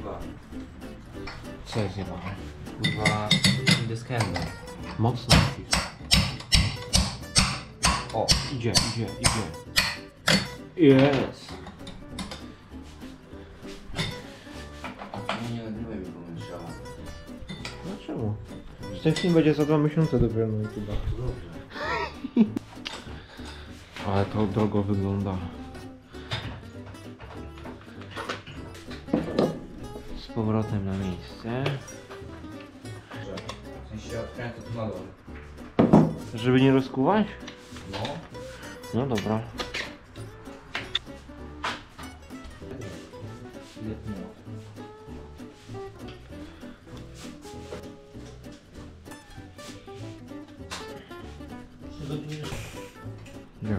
Kurwa. Co jest jebane? Kurwa, dyskender. Mocno. O, Idzie. Jest. nie nagrywaj mi pomyślała. Dlaczego? Ten film będzie za 2 miesiące dopiero na YouTube. Ale to drogo wygląda. Z powrotem na miejsce. W sensie odkręcę tu na dole. Żeby nie rozkuwać? No. No dobra. Działa.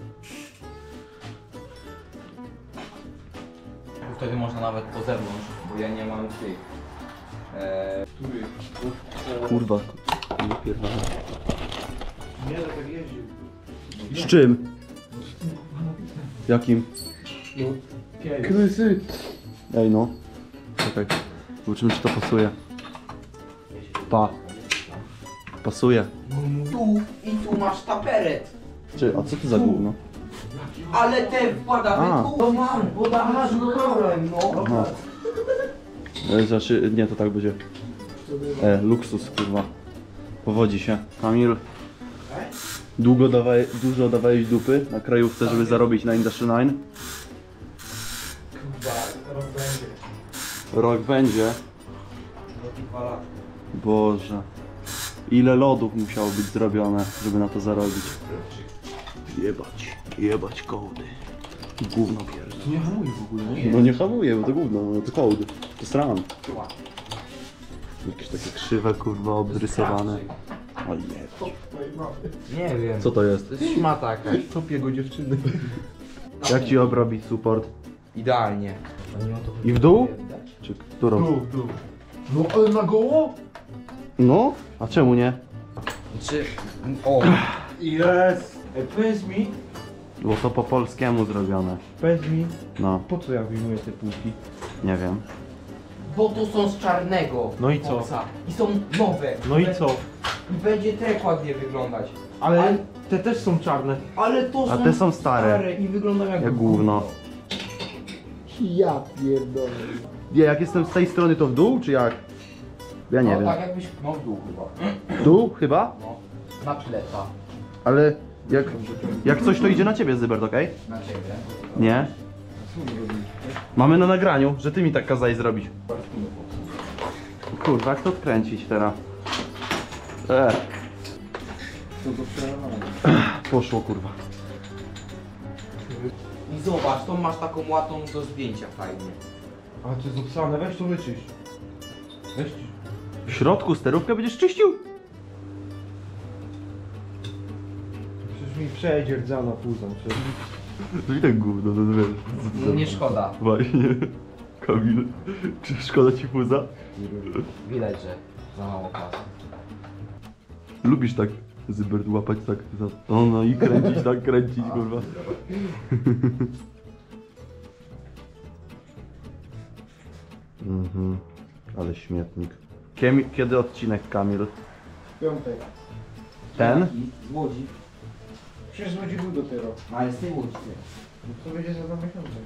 Wtedy można nawet po zewnątrz, bo ja nie mam tych. Kurwa, nie pierdolę. Nie, to tak jeździł. Z czym? Jakim? No, Krysy! Ej no. Czekaj. Zobaczymy czy to pasuje. Pa. Pasuje. Tu i tu masz taperet. Czy, a co to za gówno? Ale te wkładamy A. tu. To mam, bo dasz kolem, no. Aha. Znaczy, nie, to tak będzie. Luksus, kurwa. Powodzi się. Kamil. Dużo dawałeś dupy na krajówce, żeby zarobić na Industry 9? Chyba rok będzie. Rok będzie. Boże. Ile lodów musiało być zrobione, żeby na to zarobić? Jebać kołdy. Gówno pierdolę. Nie hamuj w ogóle, nie? No nie hamuję, bo to gówno, no to kołdy. To sram. Jakieś takie krzywe, kurwa, obrysowane. O nie. Nie wiem. Co to jest? To jest szmata jakaś. Topię go dziewczyny. Jak ci obrobić support? Idealnie. I w dół? Czy którą? Tu. No ale na goło? No? A czemu nie? Czy... O! Jest. Powiedz mi, Było to po polskiemu zrobione. No, po co ja wyjmuję te półki? nie wiem. Bo to są z czarnego. No i co? boksa. I są nowe. No i co? I będzie trek ładnie wyglądać. Ale te też są czarne. Ale to A są te są stare. i wyglądają jak, Jak gówno. Ja pierdolę. Nie, jak jestem z tej strony to w dół, czy jak? Ja nie no, wiem. tak jakbyś... No w dół chyba. W dół chyba? No. Na pleca. Ale jak coś to idzie na ciebie, Zybert, okej? Na ciebie. Nie? Mamy na nagraniu, że ty mi tak kazałeś zrobić. Kurwa, jak to odkręcić teraz? Poszło, kurwa. I zobacz, to masz taką ładną do zdjęcia fajnie. A to jest obsane, weź to wyczyść. Weź. W środku sterówkę będziesz czyścił? Przecież mi przejdzie rdzana puzą. No i tak gówno, no wiesz. No nie szkoda. Właśnie. Kamil, czy szkoda ci puza? Widać, że za mało czasu. Lubisz tak Zybert łapać tak za... No i kręcić, tak kręcić, kurwa. Mhm. Ale śmietnik. Kiedy odcinek, Kamil? Piątek. Ten? Z Łodzi. Przecież z Łodzi był dopiero. Ale z tej Łodzi. To będzie za 2 miesiące.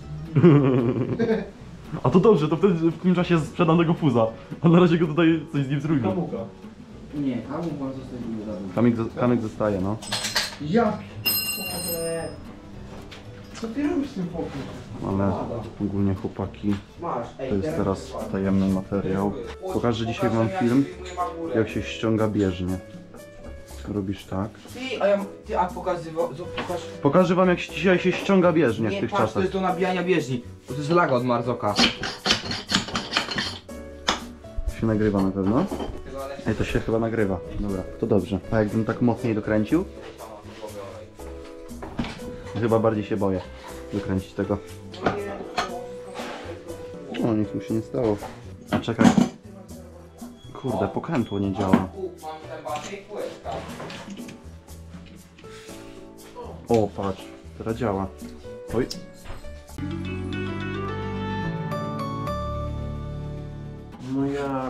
A to dobrze, to wtedy w tym czasie sprzedam tego fuza. A na razie go tutaj coś z nim zrujnuje. Kamuka. Nie, kamu pan zostawił za Kamyk zostaje, no. Ja pierdolę. Co ty robisz z tym fokusem? Ale ogólnie chłopaki, Masz, ej, to jest teraz tajemny materiał. Pokażę dzisiaj wam film, jak się ściąga bieżnię. Robisz tak. Ty, pokaż. Pokażę wam jak dzisiaj się ściąga bieżnię w Nie, tych patrz, to czasach. jest do nabijania bieżni. To jest laga od Marzoka. Się nagrywa na pewno. Ej, to się chyba nagrywa. Dobra, to dobrze. A jakbym tak mocniej dokręcił? Chyba bardziej się boję dokręcić tego. O, nic mu się nie stało. A czekaj. Kurde, pokrętło nie działa. O, patrz, teraz działa. Oj.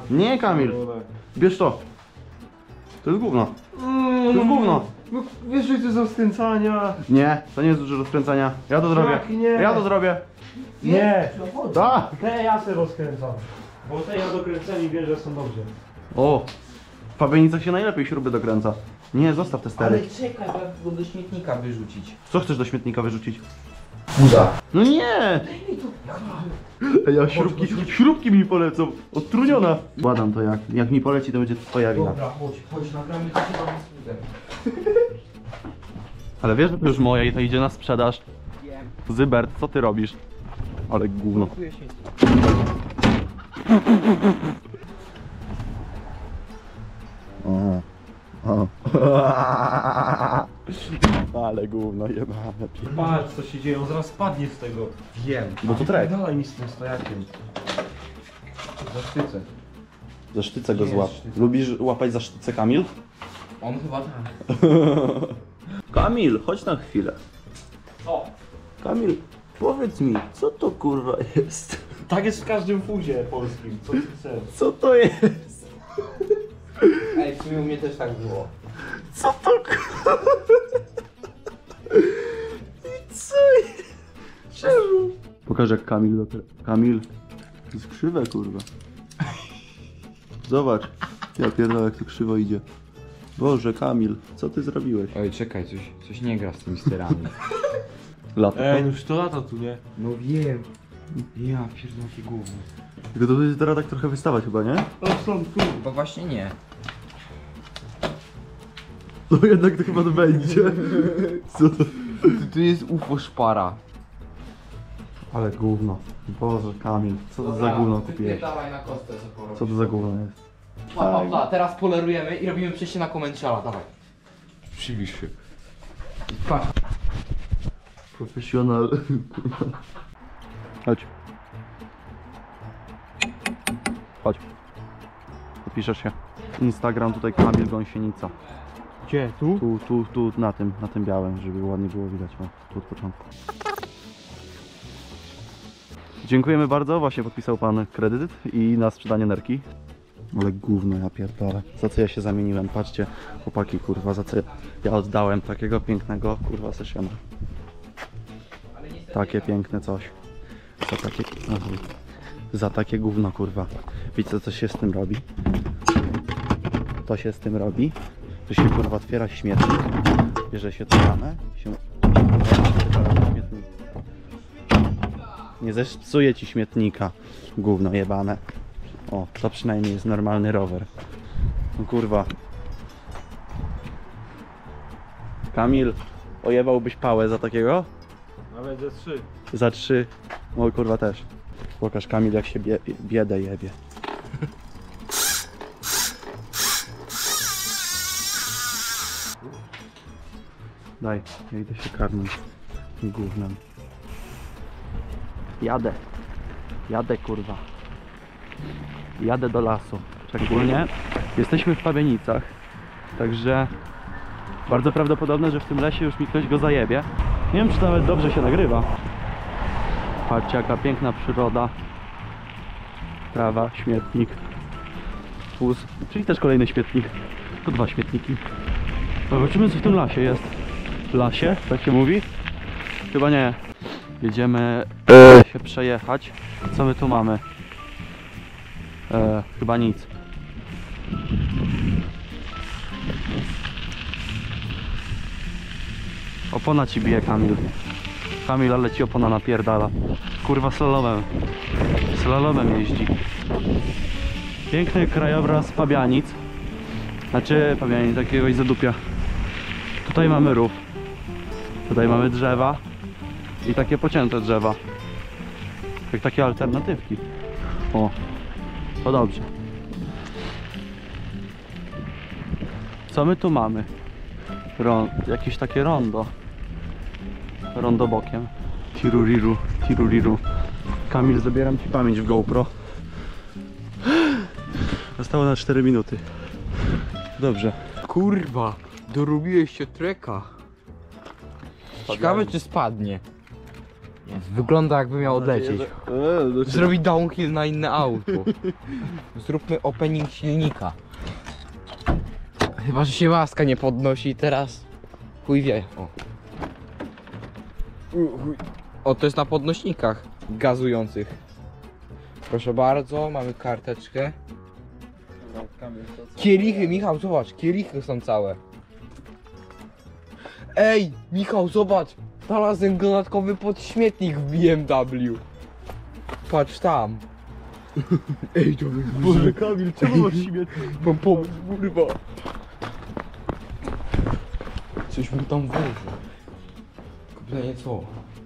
Nie, Kamil. Bierz to. To jest gówno. To jest gówno. No, wiesz, że to jest rozkręcania. Nie, to nie jest dużo rozkręcania. Ja to zrobię. Jak nie? Ja to zrobię. Nie. Tak. Te ja se rozkręcam. Bo te ja dokręceni wiem, że są dobrze. O, w Fabienicach się najlepiej śruby dokręca. Nie, zostaw te stery. Ale czekaj, bo ja go do śmietnika wyrzucić. Co chcesz do śmietnika wyrzucić? Buda. No nie! Ja śrubki mi polecą. Odtruniona. Badam to jak mi poleci, to będzie twoja wina. Dobra, Chodź, nagramy to chyba z budem. Ale wiesz, że to już moje i to idzie na sprzedaż. Wiem. Zybert, co ty robisz? Ale gówno. Kupuję śmietnik. O. O. Ale gówno jebane. Patrz, co się dzieje, on zaraz spadnie z tego. Wiem. Bo to trek. Dalej mi z tym stojakiem. Za sztyce. Za sztyce go Jest złap. sztyce. Lubisz łapać za sztyce, Kamil? On chyba tak. Kamil, chodź na chwilę. O! Kamil, powiedz mi, co to kurwa jest? Tak jest w każdym fuzie polskim, co ty chcesz? Co to jest? Ej, w sumie u mnie też tak było. Co to kurwa? I co jest? Czemu? Pokaż jak Kamil dopiero. Kamil, to jest krzywe kurwa. Zobacz, ja pierdolę jak to krzywo idzie. Boże, Kamil, co ty zrobiłeś? Oj, czekaj, coś nie gra z tymi sterami. Lata. no już to lata tu, nie? No wiem. Ja pierdolę, jakie gówno. Tylko to będzie teraz tak trochę wystawać chyba, nie? To są tu. Bo właśnie nie. No jednak to chyba to będzie. Co to? Tu jest UFO szpara. Ale gówno. Boże, Kamil, co to za gówno kupiłeś? Dawaj na kostę, co Co to za gówno jest? Pa, teraz polerujemy i robimy przejście na Komenczala, dawaj. Przybliż się. Patrz. Profesjonal. Chodź. Chodź. Podpiszesz się. Instagram tutaj Kamil Gąsienica. Gdzie? Tu? Tu, na tym białym, żeby ładnie było widać. O, tu od początku. Dziękujemy bardzo, właśnie podpisał pan kredyt i na sprzedanie nerki. Ale gówno, ja pierdolę. Za co ja się zamieniłem? Patrzcie, chłopaki, kurwa, za co ja oddałem takiego pięknego, kurwa, sessiona. Takie piękne coś. Za takie gówno, kurwa. Wiecie, co się z tym robi? To się z tym robi, że się, kurwa, otwiera śmietnik, bierze się to ranę, się... Nie zepsuje ci śmietnika, gówno jebane. O, to przynajmniej jest normalny rower. No kurwa. Kamil, ojebałbyś pałę za takiego? Nawet ze 3. Za 3. O kurwa też. Pokaż Kamil jak się biedę jebie. Daj, ja idę się karmić tym gównem. Jadę kurwa. Jadę do lasu. Szczególnie jesteśmy w Fabienicach. Także bardzo prawdopodobne, że w tym lesie już mi ktoś go zajebie. Nie wiem, czy to nawet dobrze się nagrywa. Patrzcie, jaka piękna przyroda. Trawa, śmietnik. Wóz, czyli też kolejny śmietnik. To 2 śmietniki. Zobaczymy, co w tym lasie jest. W lasie? Tak się mówi? Chyba nie. Jedziemy się przejechać. Co my tu mamy? Chyba nic. Opona ci bije, Kamil. Kamil, ale ci opona napierdala. Kurwa, slalomem jeździ. Piękny krajobraz Fabianic. Znaczy Fabianic, jakiegoś zadupia. Tutaj mamy rów. Tutaj mamy drzewa. I takie pocięte drzewa. Jak takie alternatywki. O, to dobrze. Co my tu mamy? Jakieś takie rondo. Rondo bokiem. Tiruriru. Kamil, zabieram ci pamięć w GoPro. Zostało na 4 minuty. Dobrze. Kurwa, dorobiłeś się treka. Ciekawe, czy spadnie. Wygląda jakby miał odlecieć. Zrobić downhill na inne auto. Zróbmy opening silnika. Chyba, że się maska nie podnosi i teraz chuj wie. O, to jest na podnośnikach gazujących. Proszę bardzo, mamy karteczkę. Kielichy, Michał, zobacz, kielichy są całe. Ej, Michał, zobacz, znalazłem dodatkowy podśmietnik w BMW. Patrz tam. Ej, to Boże, Kamil, czemu masz śmietnik? Mam pomysł, kurwa. Coś mu tam włoży. Pytanie co?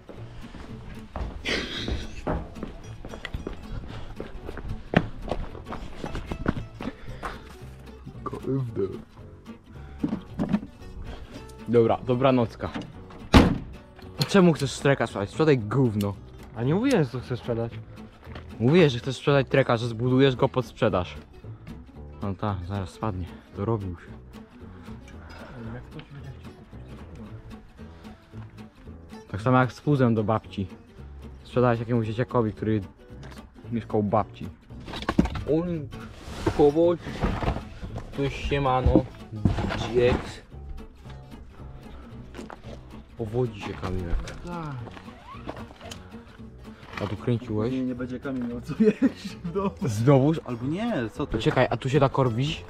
Dobra, dobranocka. Czemu chcesz treka sprzedać? Sprzedaj gówno. A nie mówiłem, co chcesz sprzedać. Mówię, że chcesz sprzedać treka, że zbudujesz go pod sprzedaż. No tak, zaraz spadnie. Dorobił się. Jak ktoś będzie chciał kupić, Tak samo jak z fuzem do babci. Sprzedałeś jakiemuś dzieciakowi, który mieszkał u babci. On powodzi. Coś siemano. Dziek. Powodzi się Kamilek. Tak. A tu kręciłeś? Nie będzie Kamil miał co jeść w domu. Znowuż? Albo nie, co ty? Czekaj, a tu się da korbić?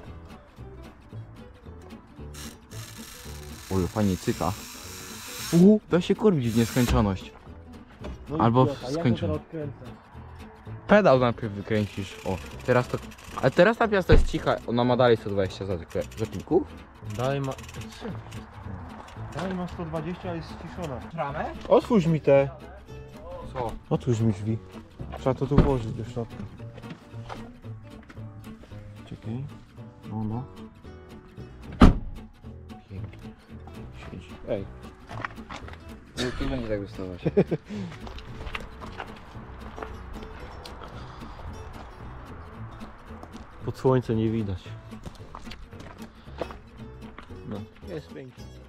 Oj, fajnie cyka. Da się korbić w nieskończoność. No Albo idiota, ja to skończę. teraz odkręcę. Pedał najpierw wykręcisz. O, teraz to... Ale teraz ta piasta jest cicha. Ona ma dalej 120 za kilku? Dalej ma... Dalej ma 120, ale jest ściszona. Ramę? Otwórz mi te. Co? Otwórz mi drzwi. Trzeba to tu włożyć do środka. Czekaj. No. Pięknie. Siedzi. Ej. No tu będzie tak wystawać. Pod słońce nie widać. No. Jest pięknie.